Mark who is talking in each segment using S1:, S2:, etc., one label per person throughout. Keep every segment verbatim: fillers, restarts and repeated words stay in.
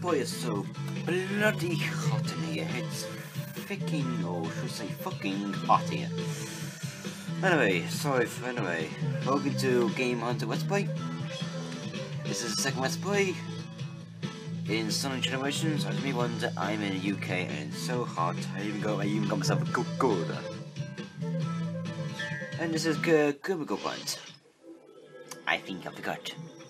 S1: boy is so bloody hot in here. It's freaking, or should I say fucking hot here. Anyway, sorry for anyway. Welcome to Game Hunter Let's Play. This is the second Let's Play in Sonic Generations. As me wonder, I'm in the U K and it's so hot. I even got I even got myself a Coca-Cola. And this is good Cubicle Point. I think I forgot.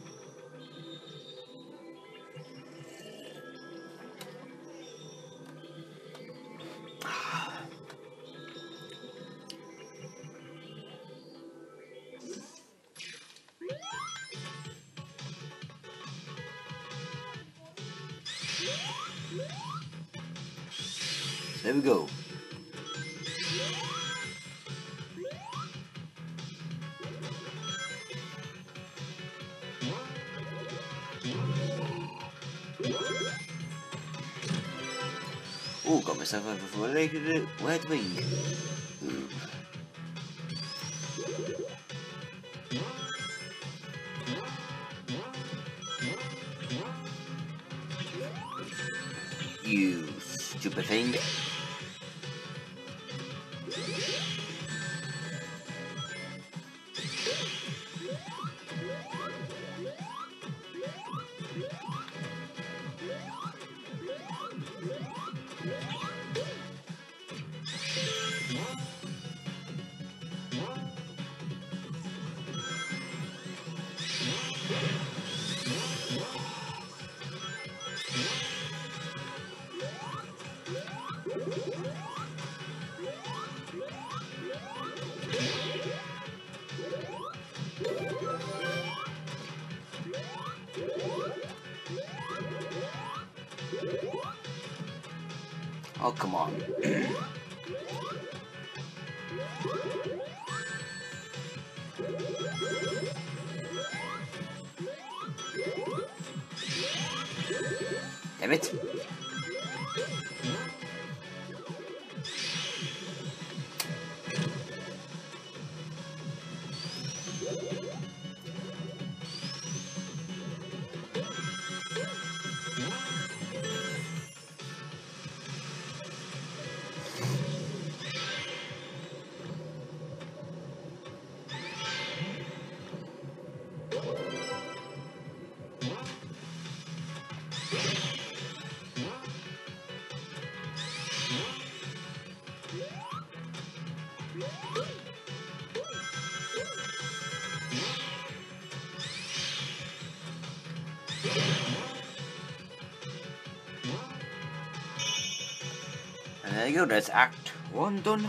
S1: There we go. Oh, got myself a related red wing. Ooh. You stupid thing. Oh, come on. Damn it. And there you go, that's Act one done.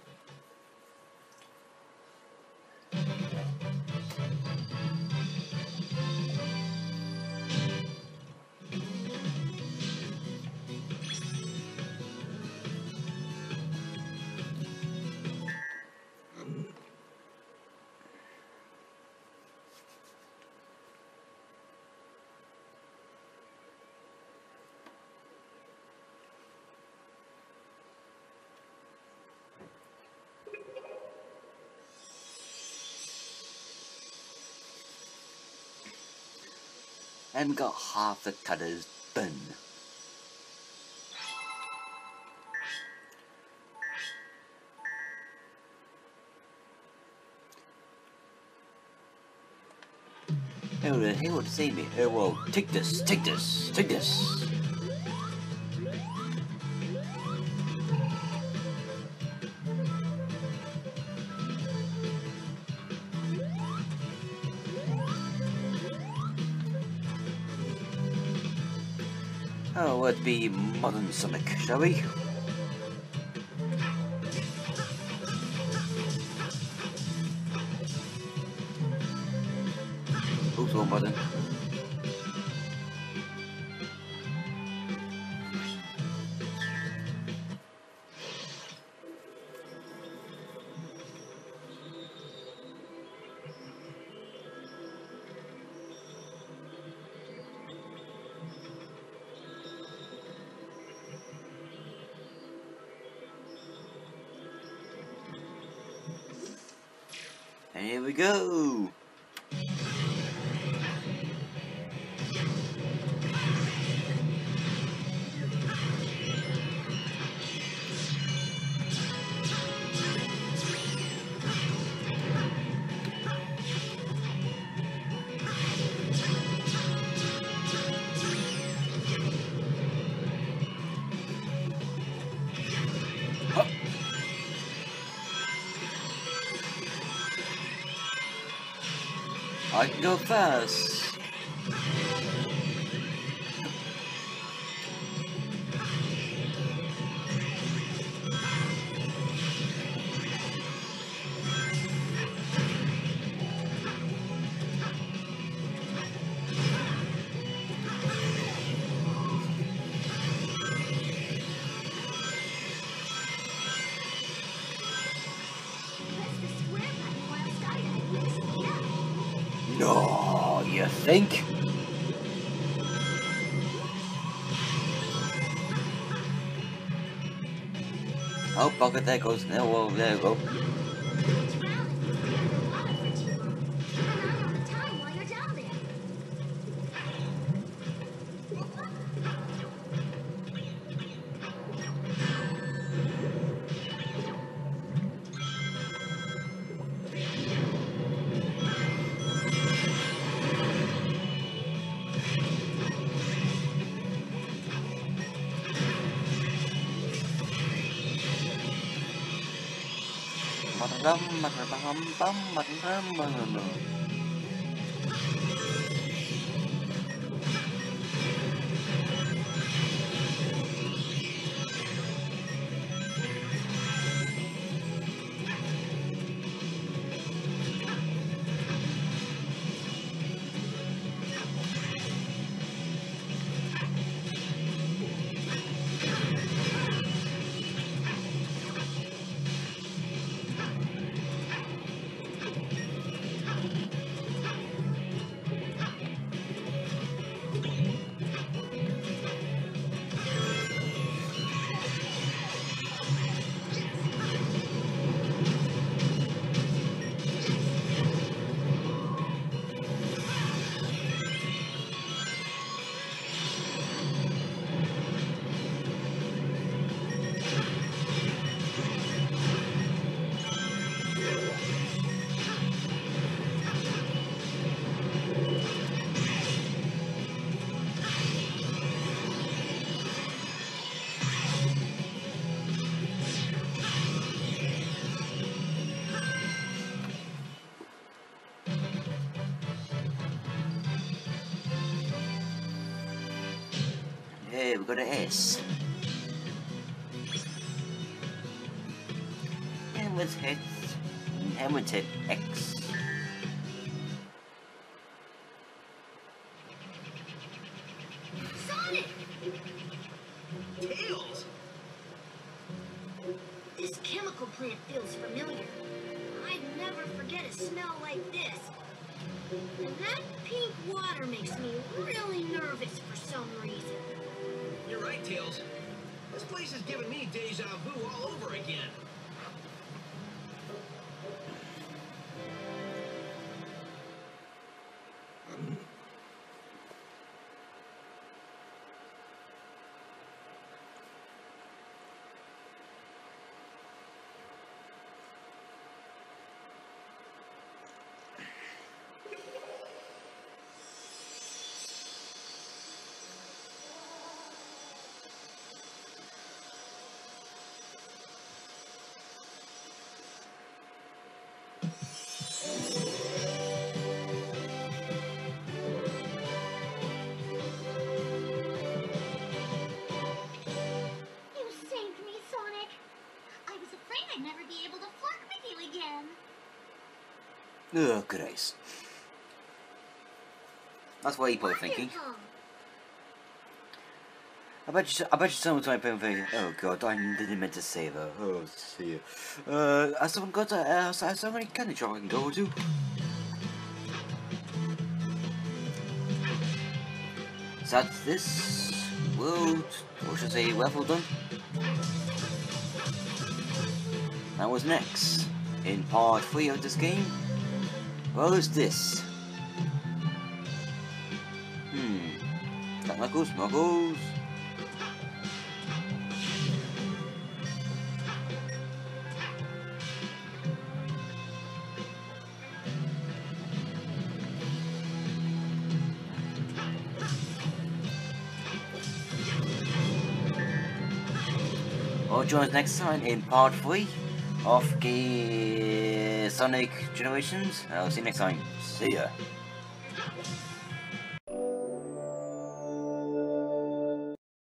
S1: And got half the cutters done. Oh, the hell would save me? Oh, well, take this, take this, take this. Oh, let's be modern Sonic, shall we? Oops, wrong button. And here we go. I can go first. No, you think? Oh, pocket, there goes. No, well, there we go. Hey, we got an S. And with hit, and with hit X.
S2: Sonic! Tails! This chemical plant feels familiar. I'd never forget a smell like this. And that pink water makes me really nervous for some reason.
S3: You're right, Tails. This place is giving me deja vu all over again.
S1: Oh, Christ. That's what you probably thinking. I bet you, I bet you someone's going to be thinking, oh god, I didn't meant to say that. Oh, see. Uh, has someone got a, uh, has someone got a candy shop I can go to? So that's this world, or should I say level done. That was next, in part three of this game. What is this? Hmm. Got Knuckles, Knuckles. Or join us next time in part three of G Sonic Generations. I'll see you next time. See ya.
S3: Ha!